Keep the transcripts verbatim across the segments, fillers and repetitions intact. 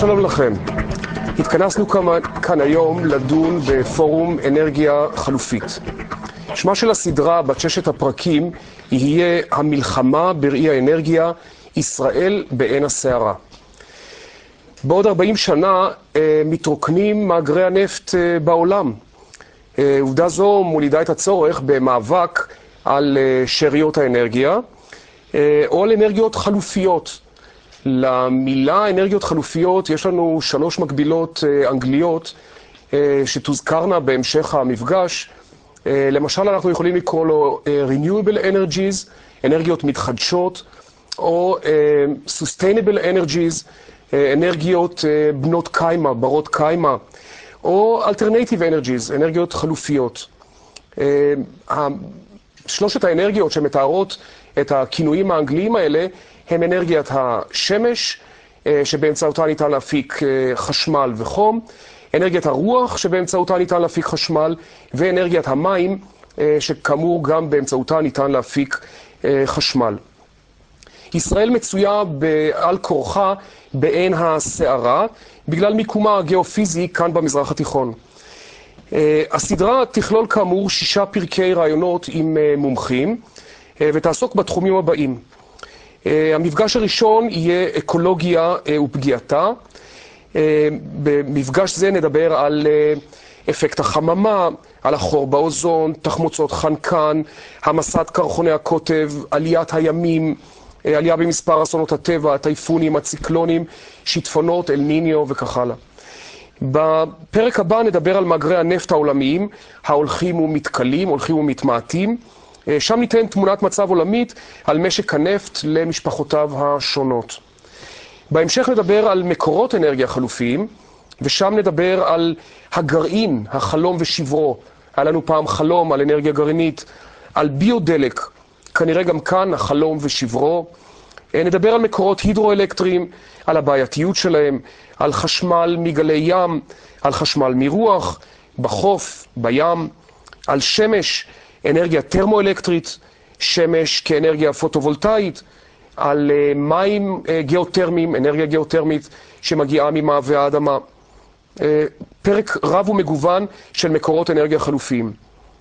שלום לכם. התכנסנו כאן היום לדון בפורום אנרגיה חלופית. שמה של הסדרה בת ששת הפרקים יהיה המלחמה בראי האנרגיה, ישראל בעין הסערה. בעוד ארבעים שנה מתרוקנים מאגרי הנפט בעולם. עובדה זו מולידה את הצורך במאבק על שאריות האנרגיה או על אנרגיות חלופיות. למילה אנרגיות חלופיות יש לנו שלוש מקבילות אנגליות שתוזכרנה בהמשך המפגש. למשל אנחנו יכולים לקרוא לו renewable energies, אנרגיות מתחדשות, או sustainable energies, אנרגיות בנות קיימה, ברות קיימה, או alternative energies, אנרגיות חלופיות. שלושת האנרגיות שמתארות את הכינויים האנגליים האלה הם אנרגיית השמש, שבאמצעותה ניתן להפיק חשמל וחום, אנרגיית הרוח, שבאמצעותה ניתן להפיק חשמל, ואנרגיית המים, שכאמור גם באמצעותה ניתן להפיק חשמל. ישראל מצויה על כורחה בעין הסערה, בגלל מיקומה הגיאופיזי כאן במזרח התיכון. הסדרה תכלול כאמור שישה פרקי רעיונות עם מומחים, ותעסוק בתחומים הבאים. המפגש הראשון יהיה אקולוגיה ופגיעתה. במפגש זה נדבר על אפקט החממה, על החור באוזון, תחמוצות חנקן, המסת קרחוני הקוטב, עליית הימים, עלייה במספר אסונות הטבע, הטייפונים, הציקלונים, שיטפונות, אל ניניו וכך הלאה. בפרק הבא נדבר על מאגרי הנפט העולמיים, ההולכים ומתכלים, הולכים ומתמעטים. שם ניתן תמונת מצב עולמית על משק הנפט למשפחותיו השונות. בהמשך נדבר על מקורות אנרגיה חלופיים, ושם נדבר על הגרעין, החלום ושברו. היה לנו פעם חלום על אנרגיה גרעינית, על ביודלק, כנראה גם כאן החלום ושברו. נדבר על מקורות הידרואלקטריים, על הבעייתיות שלהם, על חשמל מגלי ים, על חשמל מרוח, בחוף, בים, על שמש, אנרגיה טרמואלקטרית, שמש כאנרגיה פוטו-וולטאית, על מים גיאותרמיים, אנרגיה גיאותרמית שמגיעה ממעבה האדמה. פרק רב ומגוון של מקורות אנרגיה חלופיים.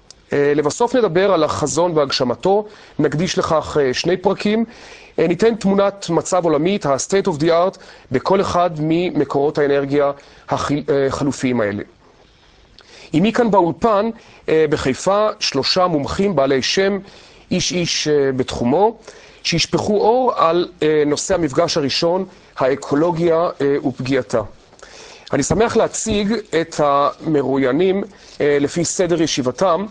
לבסוף נדבר על החזון והגשמתו, נקדיש לכך שני פרקים. ניתן תמונת מצב עולמית, ה-state of the art, בכל אחד ממקורות האנרגיה החלופיים האלה. עימי כאן באולפן, בחיפה, שלושה מומחים בעלי שם, איש איש בתחומו, שישפכו אור על נושא המפגש הראשון, האקולוגיה ופגיעתה. אני שמח להציג את המרואיינים לפי סדר ישיבתם.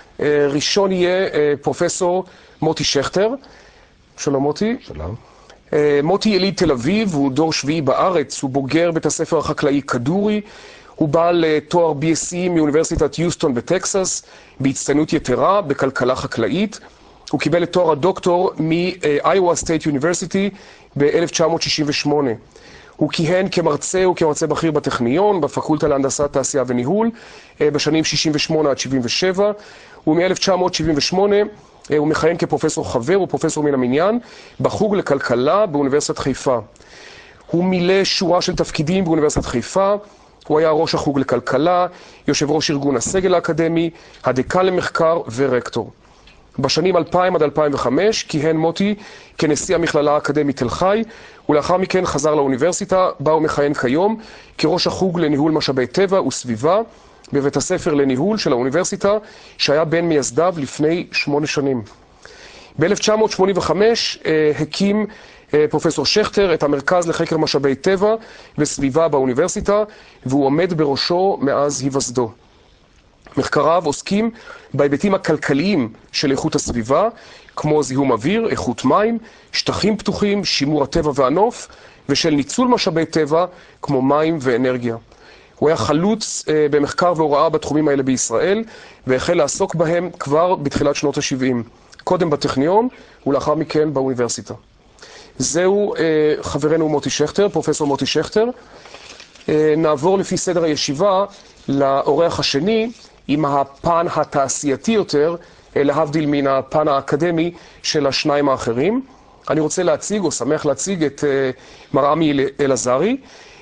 ראשון יהיה פרופסור מוטי שכטר. שלום מוטי. שלום. מוטי יליד תל אביב, הוא דור שביעי בארץ, הוא בוגר בית הספר החקלאי כדורי, הוא בעל תואר בי אס סי מאוניברסיטת יוסטון בטקסס, בהצטיינות יתרה בכלכלה חקלאית. הוא קיבל את תואר הדוקטור מ-Iowa State University ב-אלף תשע מאות שישים ושמונה. הוא כיהן כמרצה וכמרצה בכיר בטכניון, בפקולטה להנדסת תעשייה וניהול, בשנים שישים ושמונה עד שבעים ושבע, ומ-אלף תשע מאות שבעים ושמונה הוא מכהן כפרופסור חבר ופרופסור מן המניין, בחוג לכלכלה באוניברסיטת חיפה. הוא מילא שורה של תפקידים באוניברסיטת חיפה, הוא היה ראש החוג לכלכלה, יושב ראש ארגון הסגל האקדמי, הדקן למחקר ורקטור. בשנים אלפיים עד אלפיים וחמש כיהן מוטי כנשיא המכללה האקדמית תל חי, ולאחר מכן חזר לאוניברסיטה, בה הוא מכהן כיום כראש החוג לניהול משאבי טבע וסביבה, בבית הספר לניהול של האוניברסיטה, שהיה בין מייסדיו לפני שמונה שנים. ב-אלף תשע מאות שמונים וחמש אה, הקים אה, פרופסור שכטר את המרכז לחקר משאבי טבע וסביבה באוניברסיטה, והוא עומד בראשו מאז היווסדו. מחקריו עוסקים בהיבטים הכלכליים של איכות הסביבה, כמו זיהום אוויר, איכות מים, שטחים פתוחים, שימור הטבע והנוף, ושל ניצול משאבי טבע כמו מים ואנרגיה. הוא היה חלוץ אה, במחקר והוראה בתחומים האלה בישראל, והחל לעסוק בהם כבר בתחילת שנות ה-שבעים, קודם בטכניון ולאחר מכן באוניברסיטה. זהו אה, חברנו מוטי שכטר, פרופסור מוטי שכטר. אה, נעבור לפי סדר הישיבה לאורח השני, עם הפן התעשייתי יותר, להבדיל מן הפן האקדמי של השניים האחרים. אני רוצה להציג, או שמח להציג, את מר עמי אלעזרי.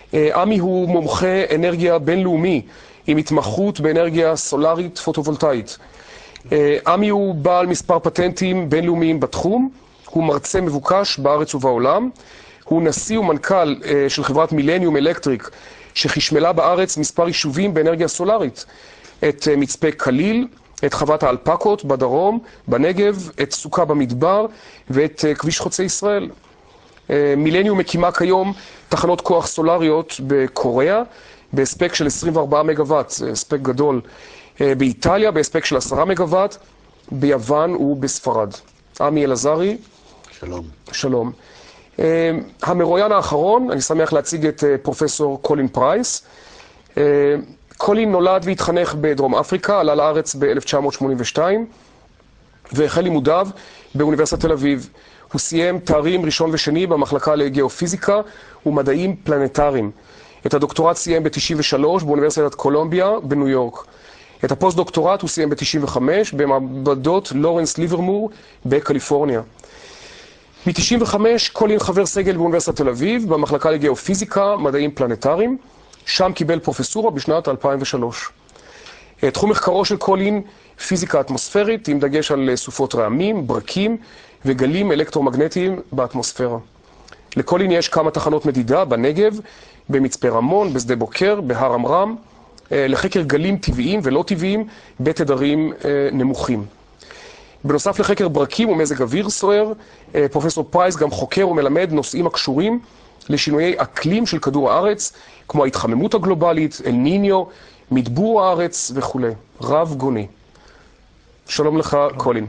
עמי הוא מומחה אנרגיה בינלאומי, עם התמחות באנרגיה סולרית פוטו-וולטאית. עמי הוא בעל מספר פטנטים בינלאומיים בתחום, הוא מרצה מבוקש בארץ ובעולם, הוא נשיא ומנכ"ל של חברת מילניום אלקטריק, שחשמלה בארץ מספר יישובים באנרגיה סולרית, את מצפה כליל, את חוות האלפקות בדרום, בנגב, את סוכה במדבר ואת כביש חוצה ישראל. מילניום מקימה כיום תחנות כוח סולריות בקוריאה, בהספק של עשרים וארבעה מגוואט, זה הספק גדול, באיטליה בהספק של עשרה מגוואט, ביוון ובספרד. עמי אלעזרי. שלום. שלום. המרואיין האחרון, אני שמח להציג את פרופסור קולין פרייס. קולין נולד והתחנך בדרום אפריקה, עלה לארץ ב-אלף תשע מאות שמונים ושתיים, והחל לימודיו באוניברסיטת תל אביב. הוא סיים תארים ראשון ושני במחלקה לגיאופיזיקה ומדעים פלנטריים. את הדוקטורט סיים ב-תשעים ושלוש באוניברסיטת קולומביה בניו יורק. את הפוסט-דוקטורט הוא סיים ב-תשעים וחמש במעבדות לורנס ליברמור בקליפורניה. ב-תשעים וחמש קולין חבר סגל באוניברסיטת תל אביב במחלקה לגיאופיזיקה, מדעים פלנטריים. שם קיבל פרופסורה בשנת אלפיים ושלוש. תחום מחקרו של קולין, פיזיקה אטמוספרית, עם דגש על סופות רעמים, ברקים וגלים אלקטרומגנטיים באטמוספירה. לקולין יש כמה תחנות מדידה בנגב, במצפה רמון, בשדה בוקר, בהר אמרם, לחקר גלים טבעיים ולא טבעיים בתדרים נמוכים. בנוסף לחקר ברקים ומזג אוויר סוער, פרופסור פרייס גם חוקר ומלמד נושאים הקשורים לשינויי אקלים של כדור הארץ, כמו ההתחממות הגלובלית, אל ניניו, מדבור הארץ וכו'. רב גוני. שלום לך, קולין.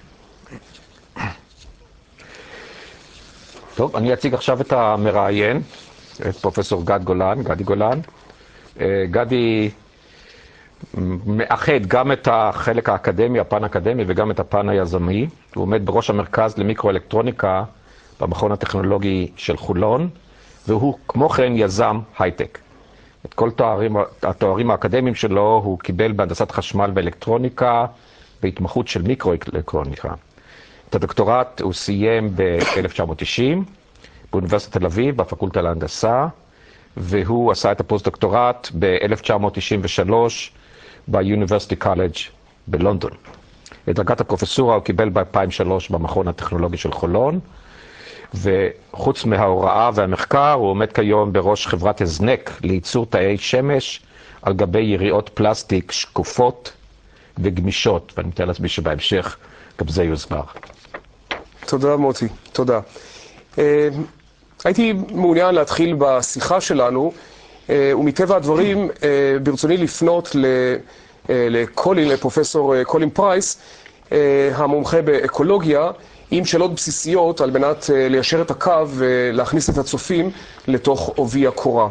טוב, אני אציג עכשיו את המראיין, את פרופסור גד גולן, גדי גולן. גדי מאחד גם את החלק האקדמי, הפן האקדמי, וגם את הפן היזמי. הוא עומד בראש המרכז למיקרואלקטרוניקה במכון הטכנולוגי של חולון, והוא כמו כן יזם הייטק. את כל תוארים, התוארים האקדמיים שלו הוא קיבל בהנדסת חשמל ואלקטרוניקה, בהתמחות של מיקרואלקטרוניקה. את הדוקטורט הוא סיים ב-אלף תשע מאות תשעים, באוניברסיטת תל אביב, בפקולטה להנדסה, והוא עשה את הפוסט-דוקטורט ב-אלף תשע מאות תשעים ושלוש ביוניברסיטי קולג' בלונדון. את דרגת הפרופסורה הוא קיבל ב-אלפיים ושלוש במכון הטכנולוגי של חולון, וחוץ מההוראה והמחקר הוא עומד כיום בראש חברת הזנק לייצור תאי שמש על גבי יריעות פלסטיק שקופות וגמישות, ואני מתאר לעצמי שבהמשך גם זה יוסבר. תודה מוטי, תודה. הייתי מעוניין להתחיל בשיחה שלנו, ומטבע הדברים ברצוני לפנות לקולין, לפרופסור קולין פרייס, המומחה באקולוגיה, עם שאלות בסיסיות על מנת ליישר את הקו ולהכניס את הצופים לתוך עובי הקורה.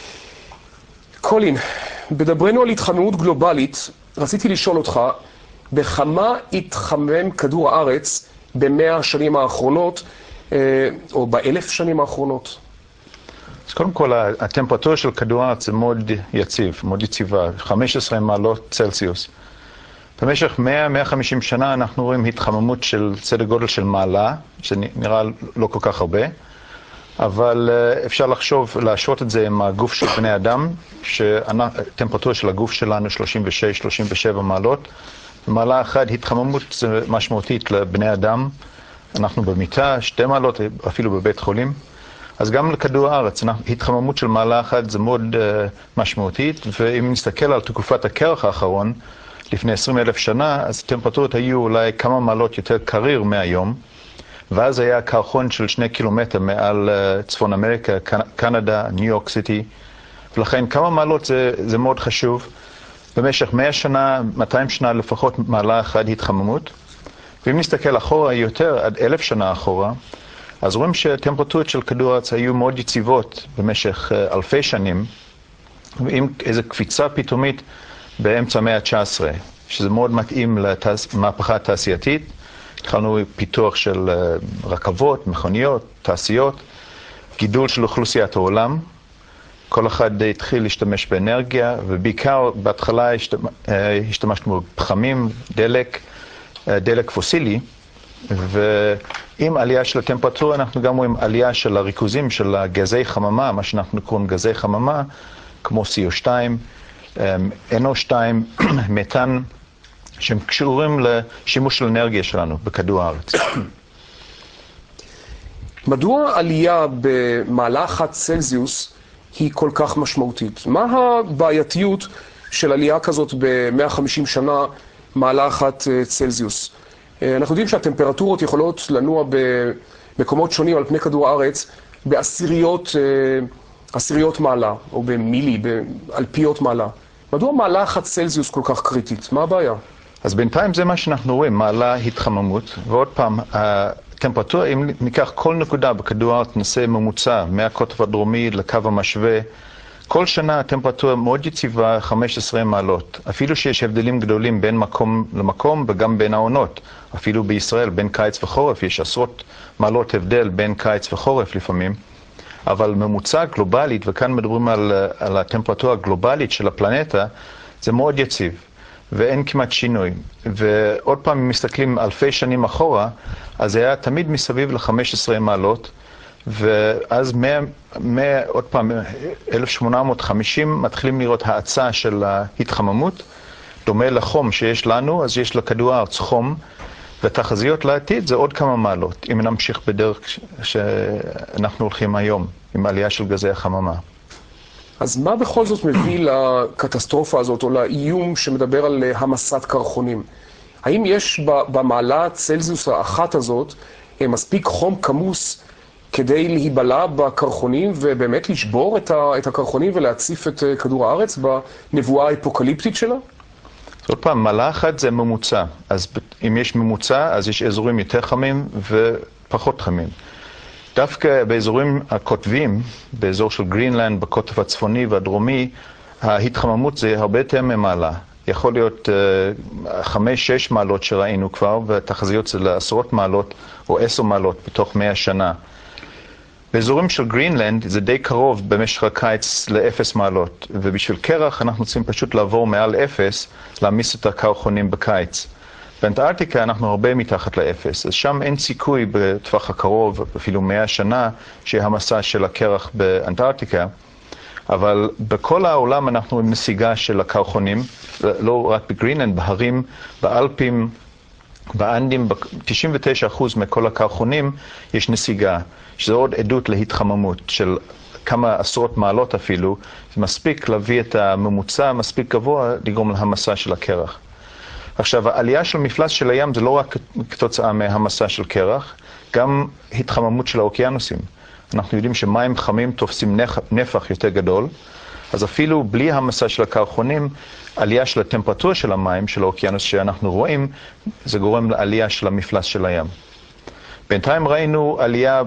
קולין, בדברנו על התחממות גלובלית, רציתי לשאול אותך, בכמה התחמם כדור הארץ במאה השנים האחרונות, או באלף שנים האחרונות? אז קודם כל, הטמפרטורה של כדור הארץ זה מאוד יציב, מאוד יציבה, חמש עשרה מעלות צלסיוס. במשך מאה עד מאה וחמישים שנה אנחנו רואים התחממות של סדר גודל של מעלה, שנראה לא כל כך הרבה, אבל אפשר לחשוב, להשוות את זה עם הגוף של בני אדם, שהטמפרטורה של הגוף שלנו שלושים ושש שלושים ושבע מעלות, במעלה אחת התחממות משמעותית לבני אדם, אנחנו במיטה, שתי מעלות, אפילו בבית חולים, אז גם לכדור הארץ, התחממות של מעלה אחת זה מאוד uh, משמעותית, ואם נסתכל על תקופת הקרח האחרון, לפני עשרים אלף שנה, אז הטמפרטורות היו אולי כמה מעלות יותר קריר מהיום, ואז היה קרחון של שני קילומטר מעל uh, צפון אמריקה, קנדה, ניו יורק סיטי, ולכן כמה מעלות זה, זה מאוד חשוב. במשך מאה שנה, מאתיים שנה לפחות מעלה אחת התחממות, ואם נסתכל אחורה יותר, עד אלף שנה אחורה, אז רואים שהטמפרטורות של כדור הארץ היו מאוד יציבות במשך uh, אלפי שנים, ועם איזו קפיצה פתאומית באמצע המאה ה-תשע עשרה, שזה מאוד מתאים למהפכה התעשייתית. התחלנו פיתוח של uh, רכבות, מכוניות, תעשיות, גידול של אוכלוסיית העולם. כל אחד התחיל להשתמש באנרגיה, ובעיקר בהתחלה השתמשנו בפחמים, דלק, דלק פוסילי, ועם עלייה של הטמפרטורה אנחנו גם רואים עלייה של הריכוזים של גזי חממה, מה שאנחנו קוראים גזי חממה, כמו סי או שתיים, אן או שתיים, מתאן, שהם קשורים לשימוש של אנרגיה שלנו בכדור הארץ. מדוע עלייה במעלה אחת צלזיוס היא כל כך משמעותית? מה הבעייתיות של עלייה כזאת ב-מאה וחמישים שנה מעלה אחת צלזיוס? אנחנו יודעים שהטמפרטורות יכולות לנוע במקומות שונים על פני כדור הארץ בעשיריות עשיריות מעלה, או במילי, באלפיות מעלה. מדוע מעלה אחת צלזיוס כל כך קריטית? מה הבעיה? אז בינתיים זה מה שאנחנו רואים, מעלה התחממות, ועוד פעם, הטמפרטורה, אם ניקח כל נקודה בכדור הארץ, נעשה ממוצע מהקוטב הדרומי לקו המשווה, כל שנה הטמפרטורה מאוד יציבה, חמש עשרה מעלות. אפילו שיש הבדלים גדולים בין מקום למקום וגם בין העונות. אפילו בישראל, בין קיץ וחורף, יש עשרות מעלות הבדל בין קיץ וחורף לפעמים. אבל ממוצע גלובלית, וכאן מדברים על, על הטמפרטורה הגלובלית של הפלנטה, זה מאוד יציב, ואין כמעט שינוי. ועוד פעם, אם מסתכלים אלפי שנים אחורה, אז זה היה תמיד מסביב ל-חמש עשרה מעלות, ואז מאה, מאה, עוד פעם, אלף שמונה מאות וחמישים מתחילים לראות האצה של ההתחממות, דומה לחום שיש לנו, אז יש לכדור הארץ חום, ותחזיות לעתיד זה עוד כמה מעלות, אם נמשיך בדרך שאנחנו הולכים היום, עם עלייה של גזי החממה. אז מה בכל זאת מביא לקטסטרופה הזאת, או לאיום שמדבר על המסת קרחונים? האם יש במעלה צלזיוס האחת הזאת מספיק חום כמוס כדי להיבלע בקרחונים ובאמת לשבור את הקרחונים ולהציף את כדור הארץ בנבואה האפוקליפטית שלה? עוד פעם, מעלה אחת זה ממוצע. אז אם יש ממוצע, אז יש אזורים יותר חמים ופחות חמים. דווקא באזורים הקוטביים, באזור של גרינלנד, בקוטב הצפוני והדרומי, ההתחממות זה הרבה יותר ממעלה. יכול להיות חמש, שש מעלות שראינו כבר, והתחזיות זה לעשרות מעלות או עשר מעלות בתוך מאה שנה. באזורים של גרינלנד זה די קרוב במשך הקיץ לאפס מעלות, ובשביל קרח אנחנו צריכים פשוט לעבור מעל אפס, להמיס את הקרחונים בקיץ. באנטארקטיקה אנחנו הרבה מתחת לאפס, אז שם אין סיכוי בטווח הקרוב, אפילו מאה שנה, שיהיה המסע של הקרח באנטארקטיקה, אבל בכל העולם אנחנו עם נסיגה של הקרחונים, לא רק בגרינלנד, בהרים, באלפים, באנדים, ב-תשעים ותשעה אחוז מכל הקרחונים יש נסיגה, שזה עוד עדות להתחממות של כמה עשרות מעלות אפילו, זה מספיק להביא את הממוצע, מספיק גבוה לגרום להמסה של הקרח. עכשיו, העלייה של מפלס של הים זה לא רק כתוצאה מהמסה של קרח, גם התחממות של האוקיינוסים. אנחנו יודעים שמים חמים תופסים נפח יותר גדול, אז אפילו בלי המסה של הקרחונים, עלייה של הטמפרטורה של המים, של האוקיינוס שאנחנו רואים, זה גורם לעלייה של המפלס של הים. בינתיים ראינו עלייה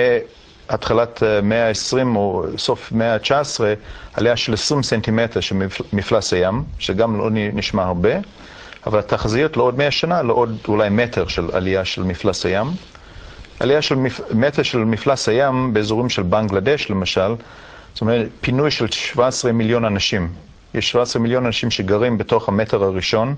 מהתחלת מאה ה-עשרים או סוף מאה ה-תשע עשרה, עלייה של עשרים סנטימטר של מפלס הים, שגם לא נשמע הרבה, אבל התחזיות לעוד מאה שנה, לעוד אולי מטר של עלייה של מפלס הים. עלייה של מטר של מפלס הים באזורים של בנגלדש למשל, זאת אומרת פינוי של שבעה עשר מיליון אנשים. יש שבעה עשר מיליון אנשים שגרים בתוך המטר הראשון,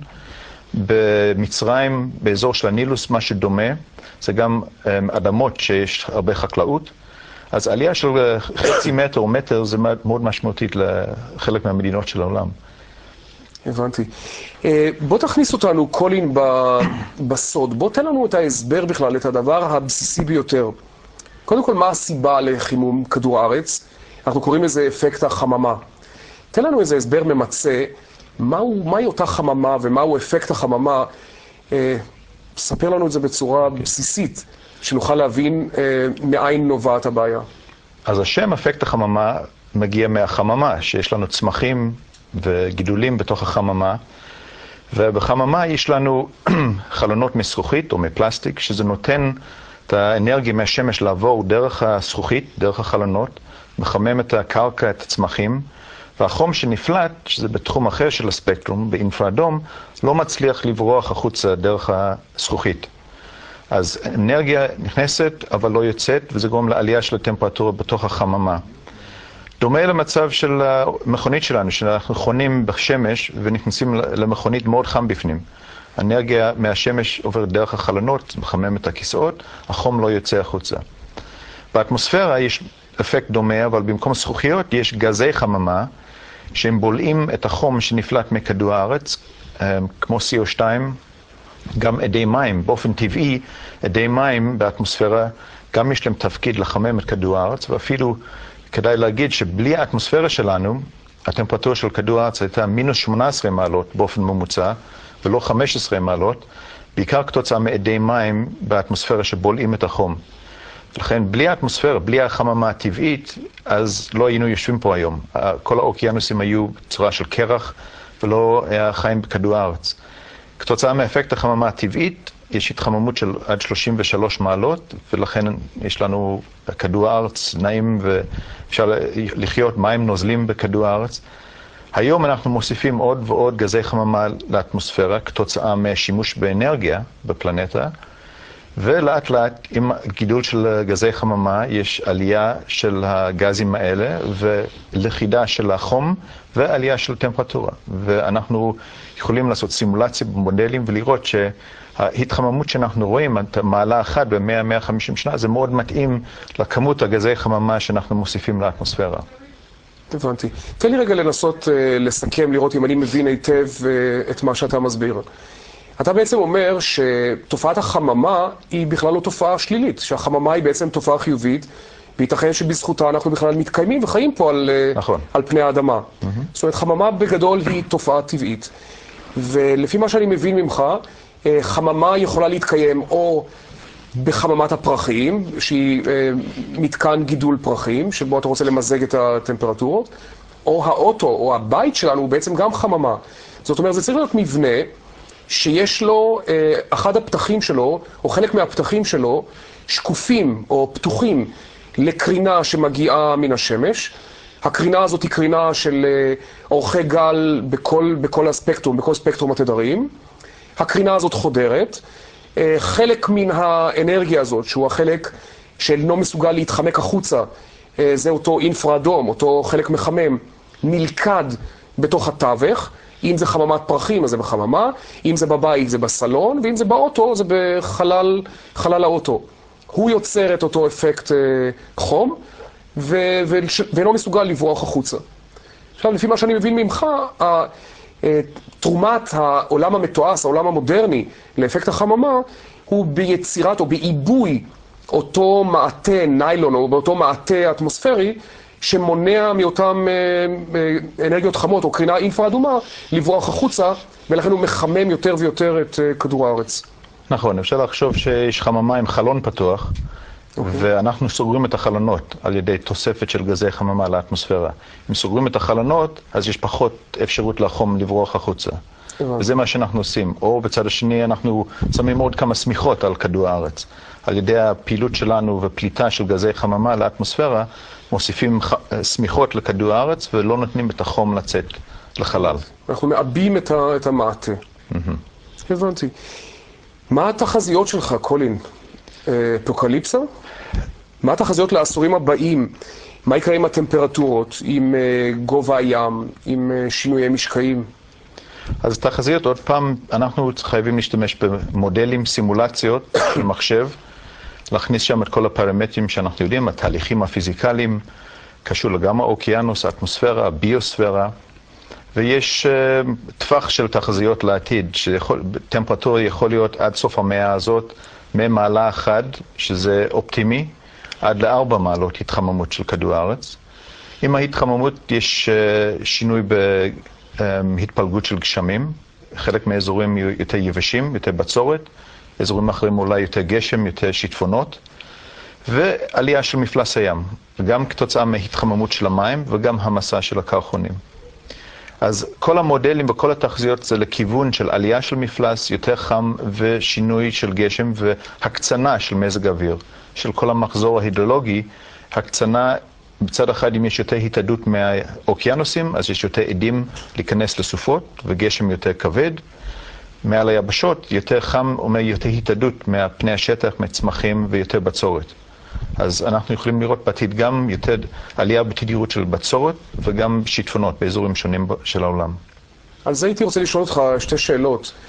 במצרים, באזור של הנילוס, מה שדומה, זה גם אדמות שיש הרבה חקלאות. אז עלייה של חצי מטר או מטר זה מאוד משמעותית לחלק מהמדינות של העולם. הבנתי. בוא תכניס אותנו, קולין, בסוד. בוא תן לנו את ההסבר בכלל, את הדבר הבסיסי ביותר. קודם כל, מה הסיבה לחימום כדור הארץ? אנחנו קוראים לזה אפקט החממה. תן לנו איזה הסבר ממצא, מהו, מהי אותה חממה ומהו אפקט החממה. אה, ספר לנו את זה בצורה okay. בסיסית, שנוכל להבין אה, מאין נובעת הבעיה. אז השם אפקט החממה מגיע מהחממה, שיש לנו צמחים וגידולים בתוך החממה, ובחממה יש לנו חלונות מזכוכית או מפלסטיק, שזה נותן את האנרגיה מהשמש לעבור דרך הזכוכית, דרך החלונות, מחמם את הקרקע, את הצמחים, והחום שנפלט, שזה בתחום אחר של הספקטרום, באינפראדום, לא מצליח לברוח החוצה דרך הזכוכית. אז אנרגיה נכנסת, אבל לא יוצאת, וזה גורם לעלייה של הטמפרטורה בתוך החממה. דומה למצב של המכונית שלנו, שאנחנו חונים בשמש ונכנסים למכונית מאוד חם בפנים. האנרגיה מהשמש עוברת דרך החלונות, מחמם את הכיסאות, החום לא יוצא החוצה. באטמוספירה יש אפקט דומה, אבל במקום זכוכיות יש גזי חממה, שהם בולעים את החום שנפלט מכדור הארץ, כמו סי או שתיים, גם אדי מים. באופן טבעי, אדי מים באטמוספירה, גם יש להם תפקיד לחמם את כדור הארץ, ואפילו כדאי להגיד שבלי האטמוספירה שלנו, הטמפרטורה של כדור הארץ הייתה מינוס שמונה עשרה מעלות באופן ממוצע, ולא חמש עשרה מעלות, בעיקר כתוצאה מאדי מים באטמוספירה שבולעים את החום. לכן, בלי האטמוספירה, בלי החממה הטבעית, אז לא היינו יושבים פה היום. כל האוקיינוסים היו בצורה של קרח, ולא היה חיים בכדור הארץ. כתוצאה מאפקט החממה הטבעית, יש התחממות של עד שלושים ושלוש מעלות, ולכן יש לנו כדור הארץ נעים, ואפשר לחיות מים נוזלים בכדור הארץ. היום אנחנו מוסיפים עוד ועוד גזי חממה לאטמוספירה, כתוצאה מהשימוש באנרגיה בפלנטה, ולאט לאט עם גידול של גזי חממה יש עלייה של הגזים האלה ולכידה של החום ועלייה של טמפרטורה. ואנחנו יכולים לעשות סימולציה במודלים ולראות שההתחממות שאנחנו רואים, מעלה אחת ב-מאה עד מאה וחמישים שנה, זה מאוד מתאים לכמות הגזי חממה שאנחנו מוסיפים לאטמוספירה. הבנתי. תן לי רגע לנסות uh, לסכם, לראות אם אני מבין היטב uh, את מה שאתה מסביר. אתה בעצם אומר שתופעת החממה היא בכלל לא תופעה שלילית, שהחממה היא בעצם תופעה חיובית, וייתכן שבזכותה אנחנו בכלל מתקיימים וחיים פה על, נכון. על פני האדמה. Mm-hmm. זאת אומרת, חממה בגדול היא תופעה טבעית. ולפי מה שאני מבין ממך, חממה יכולה להתקיים או בחממת הפרחים, שהיא מתקן גידול פרחים, שבו אתה רוצה למזג את הטמפרטורות, או האוטו או הבית שלנו הוא בעצם גם חממה. זאת אומרת, זה צריך להיות מבנה, שיש לו, אחד הפתחים שלו, או חלק מהפתחים שלו, שקופים או פתוחים לקרינה שמגיעה מן השמש. הקרינה הזאת היא קרינה של אורכי גל בכל, בכל הספקטרום, בכל ספקטרום התדרים. הקרינה הזאת חודרת. חלק מן האנרגיה הזאת, שהוא החלק שאינו מסוגל להתחמק החוצה, זה אותו אינפרה-אדום, אותו חלק מחמם, נלכד בתוך התווך. אם זה חממת פרחים, אז זה בחממה, אם זה בבית, זה בסלון, ואם זה באוטו, זה בחלל חלל האוטו. הוא יוצר את אותו אפקט אה, חום, ו- ו- ואינו מסוגל לברוח החוצה. עכשיו, לפי מה שאני מבין ממך, ה- אה, תרומת העולם המתועש, העולם המודרני, לאפקט החממה, הוא ביצירת או בעיבוי אותו מעטה ניילון, או באותו מעטה אטמוספרי, שמונע מאותם אנרגיות חמות או קרינה אינפרה אדומה לברוח החוצה, ולכן הוא מחמם יותר ויותר את כדור הארץ. נכון, אפשר לחשוב שיש חממה עם חלון פתוח, okay. ואנחנו סוגרים את החלונות על ידי תוספת של גזי חממה לאטמוספירה. אם סוגרים את החלונות, אז יש פחות אפשרות לחום לברוח החוצה. Okay. וזה מה שאנחנו עושים. או בצד השני אנחנו שמים עוד כמה סמיכות על כדור הארץ. על ידי הפעילות שלנו ופליטה של גזי חממה לאטמוספירה, מוסיפים סמיכות לכדור הארץ ולא נותנים את החום לצאת לחלל. אנחנו מאבים את, ה, את המעטה. Mm-hmm. הבנתי. מה התחזיות שלך, קולין? אפוקליפסה? מה התחזיות לעשורים הבאים? מה יקרה עם הטמפרטורות, עם גובה הים, עם שינויי משקעים? אז התחזיות, עוד פעם, אנחנו חייבים להשתמש במודלים, סימולציות של מחשב, להכניס שם את כל הפרמטרים שאנחנו יודעים, התהליכים הפיזיקליים, קשור גם האוקיינוס, האטמוספירה, הביוספירה, ויש uh, טווח של תחזיות לעתיד, שטמפרטורה יכול להיות עד סוף המאה הזאת, ממעלה אחד, שזה אופטימי, עד לארבע מעלות התחממות של כדור הארץ. עם ההתחממות יש uh, שינוי בהתפלגות של גשמים, חלק מהאזורים יותר יבשים, יותר בצורת, אזורים אחרים אולי יותר גשם, יותר שיטפונות, ועלייה של מפלס הים, גם כתוצאה מהתחממות של המים וגם המסע של הקרחונים. אז כל המודלים וכל התחזיות זה לכיוון של עלייה של מפלס, יותר חם ושינוי של גשם והקצנה של מזג אוויר, של כל המחזור ההידרולוגי. הקצנה, בצד אחד אם יש יותר התאדות מהאוקיינוסים, אז יש יותר עדים להיכנס לסופות וגשם יותר כבד. מעל היבשות יותר חם אומר יותר התאדות מהפני השטח, מצמחים ויותר בצורת. אז אנחנו יכולים לראות בעתיד גם יותר עלייה בתדירות של בצורת וגם שיטפונות באזורים שונים של העולם. על זה הייתי רוצה לשאול אותך שתי שאלות.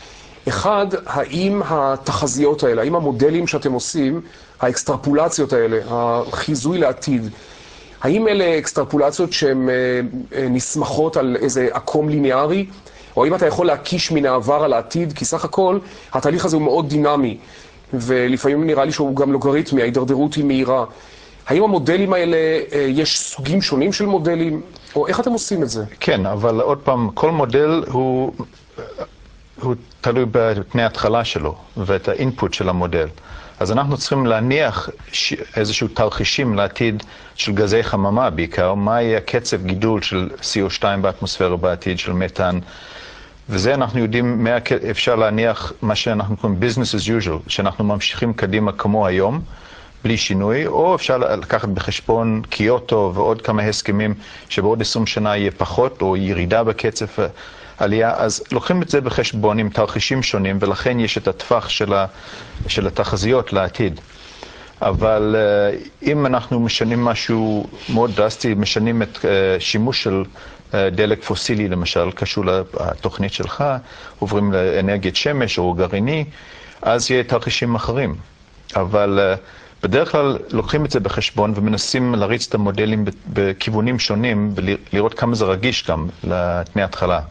אחד, האם התחזיות האלה, האם המודלים שאתם עושים, האקסטרפולציות האלה, החיזוי לעתיד, האם אלה אקסטרפולציות שהן נסמכות על איזה עקום ליניארי, או האם אתה יכול להקיש מן העבר על העתיד, כי סך הכל התהליך הזה הוא מאוד דינמי, ולפעמים נראה לי שהוא גם לוגריתמי, ההידרדרות היא מהירה. האם המודלים האלה, יש סוגים שונים של מודלים, או איך אתם עושים את זה? כן, אבל עוד פעם, כל מודל הוא, הוא תלוי בתנאי ההתחלה שלו, ואת האינפוט של המודל. אז אנחנו צריכים להניח איזשהו תרחישים לעתיד של גזי חממה בעיקר, מה יהיה קצב גידול של סי או שתיים באטמוספירה בעתיד, של מתאן, וזה אנחנו יודעים, אפשר להניח מה שאנחנו קוראים business as usual, שאנחנו ממשיכים קדימה כמו היום, בלי שינוי, או אפשר לקחת בחשבון קיוטו ועוד כמה הסכמים שבעוד עשרים שנה יהיה פחות, או ירידה בקצב עלייה, אז לוקחים את זה בחשבון עם תרחישים שונים, ולכן יש את הטווח של, ה, של התחזיות לעתיד. אבל אם אנחנו משנים משהו מאוד דרסטי, משנים את שימוש של דלק פוסילי, למשל, קשור לתוכנית שלך, עוברים לאנרגיית שמש או גרעיני, אז יהיה תרחישים אחרים. אבל בדרך כלל לוקחים את זה בחשבון ומנסים להריץ את המודלים בכיוונים שונים, ולראות כמה זה רגיש גם לתנאי התחלה.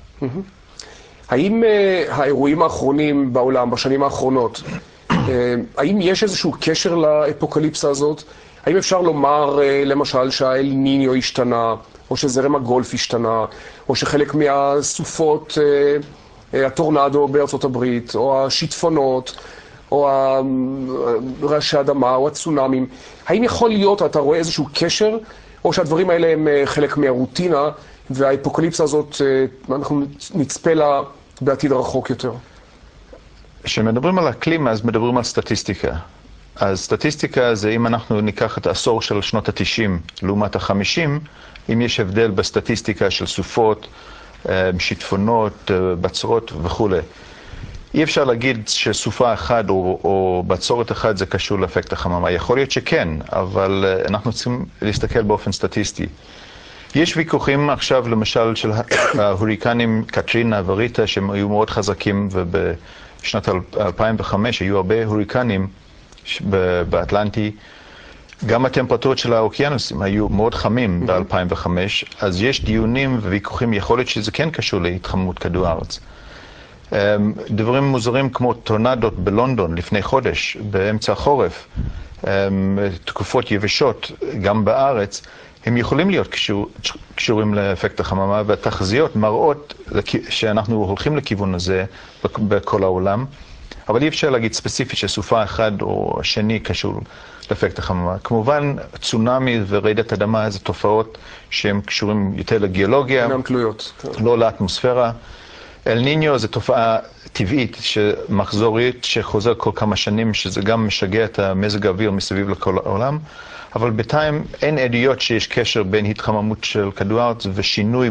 האם האירועים האחרונים בעולם, בשנים האחרונות, האם יש איזשהו קשר לאפוקליפסה הזאת? האם אפשר לומר, למשל, שהאל ניניו השתנה, או שזרם הגולף השתנה, או שחלק מהסופות, הטורנדו בארצות הברית, או השיטפונות, או רעשי אדמה, או הצונאמים? האם יכול להיות, אתה רואה איזשהו קשר, או שהדברים האלה הם חלק מהרוטינה, והאפוקליפסה הזאת, אנחנו נצפה לה בעתיד הרחוק יותר? כשמדברים על אקלים, אז מדברים על סטטיסטיקה. אז סטטיסטיקה זה אם אנחנו ניקח את העשור של שנות ה-תשעים לעומת ה-חמישים, אם יש הבדל בסטטיסטיקה של סופות, שיטפונות, בצורות וכו'. אי אפשר להגיד שסופה אחת או, או בצורת אחת זה קשור לאפקט החממה. יכול להיות שכן, אבל אנחנו צריכים להסתכל באופן סטטיסטי. יש ויכוחים עכשיו, למשל, של ההוריקנים קטרינה וריטה, שהם היו מאוד חזקים, ובשנת אלפיים וחמש היו הרבה הוריקנים באטלנטי. גם הטמפרטורות של האוקיינוסים היו מאוד חמים ב-אלפיים וחמש, אז יש דיונים וויכוחים, יכול להיות שזה כן קשור להתחממות כדור הארץ. דברים מוזרים כמו טורנדות בלונדון לפני חודש, באמצע החורף, תקופות יבשות, גם בארץ, הם יכולים להיות קשור, קשורים לאפקט החממה, והתחזיות מראות שאנחנו הולכים לכיוון הזה בכל העולם, אבל אי אפשר להגיד ספציפית שסופה אחד או השני קשור לאפקט החממה. כמובן, צונאמי ורעידת אדמה זה תופעות שהן קשורים יותר לגיאולוגיה, אינן תלויות. לא לאטמוספירה. אל ניניו זה תופעה טבעית, מחזורית, שחוזר כל כמה שנים, שזה גם משגע את המזג האוויר מסביב לכל העולם, אבל בינתיים אין עדויות שיש קשר בין התחממות של כדור הארץ ושינוי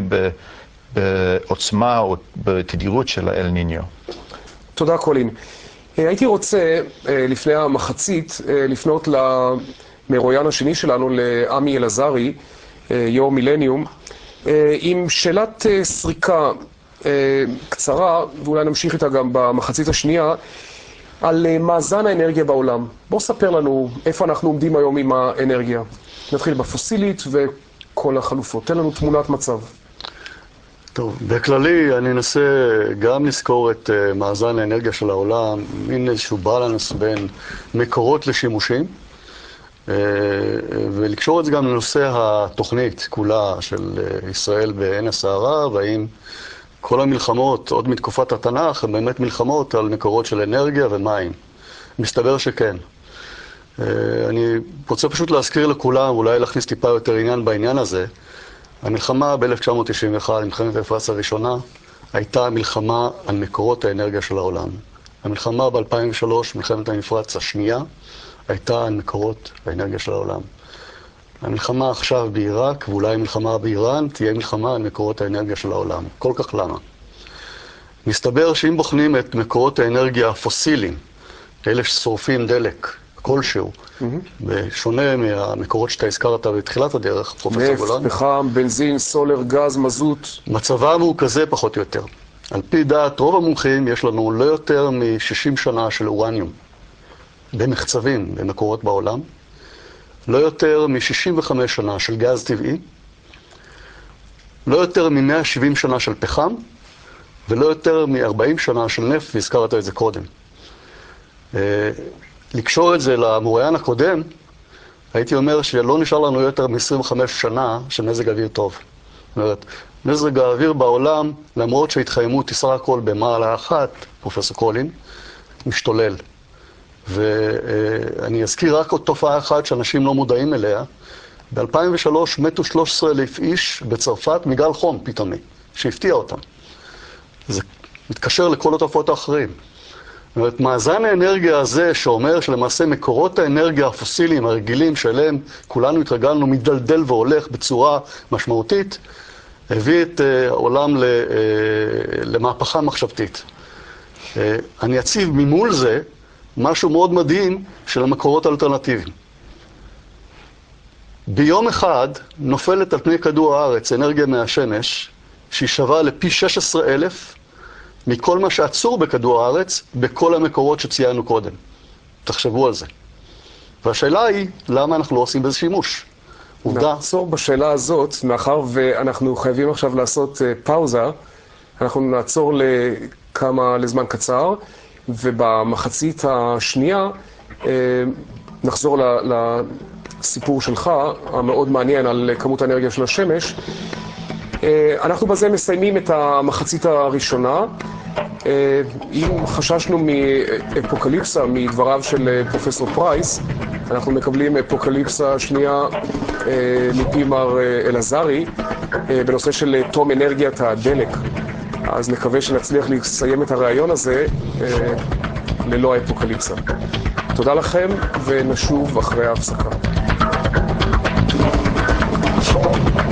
בעוצמה או בתדירות של אל ניניו. תודה, קולין. הייתי רוצה, לפני המחצית, לפנות למרואיין השני שלנו, לעמי אלעזרי, יו"ר מילניום, עם שאלת סריקה קצרה, ואולי נמשיך איתה גם במחצית השנייה, על מאזן האנרגיה בעולם. בואו ספר לנו איפה אנחנו עומדים היום עם האנרגיה. נתחיל בפוסילית וכל החלופות. תן לנו תמונת מצב. טוב, בכללי אני אנסה גם לזכור את uh, מאזן האנרגיה של העולם, מין איזשהו בלנס בין מקורות לשימושים, uh, ולקשור את זה גם לנושא התוכנית כולה של uh, ישראל בעין הסערה, והאם כל המלחמות, עוד מתקופת התנ"ך, הן באמת מלחמות על מקורות של אנרגיה ומים. מסתבר שכן. Uh, אני רוצה פשוט להזכיר לכולם, אולי להכניס טיפה יותר עניין בעניין הזה, המלחמה ב-אלף תשע מאות תשעים ואחת, מלחמת המפרץ הראשונה, הייתה מלחמה על מקורות האנרגיה של העולם. המלחמה ב-אלפיים ושלוש, מלחמת המפרץ השנייה, הייתה על מקורות האנרגיה של העולם. המלחמה עכשיו בעיראק, ואולי המלחמה באיראן, תהיה מלחמה על מקורות האנרגיה של העולם. כל כך למה? מסתבר שאם בוחנים את מקורות האנרגיה הפוסיליים, אלה ששורפים דלק, כלשהו, בשונה מהמקורות שאתה הזכרת בתחילת הדרך, פרופסור גולן. נפט, פחם, בנזין, סולר, גז, מזוט. מצבם הוא כזה פחות או יותר. על פי דעת רוב המומחים, יש לנו לא יותר מ-שישים שנה של אורניום במחצבים, במקורות בעולם, לא יותר מ-שישים וחמש שנה של גז טבעי, לא יותר מ-מאה ושבעים שנה של פחם, ולא יותר מ-ארבעים שנה של נפט, והזכרת את זה קודם. לקשור את זה למוריין הקודם, הייתי אומר שלא נשאר לנו יותר מ-עשרים וחמש שנה של מזג אוויר טוב. זאת אומרת, מזג האוויר בעולם, למרות שהתחיימות סך הכל במעלה אחת, פרופסור קולין, משתולל. ואני אזכיר רק עוד תופעה אחת שאנשים לא מודעים אליה. ב-אלפיים ושלוש מתו שלושה עשר אלף איש בצרפת מגל חום פתאומי, שהפתיע אותם. זה מתקשר לכל התופעות האחרים. זאת אומרת, מאזן האנרגיה הזה שאומר שלמעשה מקורות האנרגיה הפוסיליים הרגילים שאליהם כולנו התרגלנו מדלדל והולך בצורה משמעותית, הביא את העולם למהפכה מחשבתית. אני אציב ממול זה משהו מאוד מדהים של המקורות האלטרנטיביים. ביום אחד נופלת על פני כדור הארץ אנרגיה מהשמש שהיא שווה לפי שש עשרה אלף מכל מה שעצור בכדור הארץ בכל המקורות שציינו קודם. תחשבו על זה. והשאלה היא, למה אנחנו לא עושים בזה שימוש? עובדה. נעצור בשאלה הזאת, מאחר ואנחנו חייבים עכשיו לעשות פאוזה, אנחנו נעצור לכמה, לזמן קצר, ובמחצית השנייה נחזור לסיפור שלך, המאוד מעניין על כמות האנרגיה של השמש. אנחנו בזה מסיימים את המחצית הראשונה. אם חששנו מאפוקליפסה מדבריו של פרופסור פרייס, אנחנו מקבלים אפוקליפסה שנייה מפי מר אלעזרי בנושא של תום אנרגיית הדלק. אז נקווה שנצליח לסיים את הרעיון הזה ללא האפוקליפסה. תודה לכם ונשוב אחרי ההפסקה.